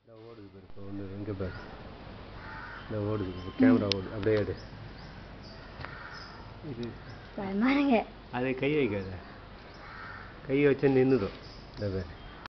இந்த ஓடுது பேர் இப்போ ஒன்று எங்கே பேர் இந்த ஓடுது இப்போ கேமரா ஓடுது அப்படியே எடு இது பயமாங்க அதை கை வைக்காத கை வச்சா நின்றுடும் இந்த பேர்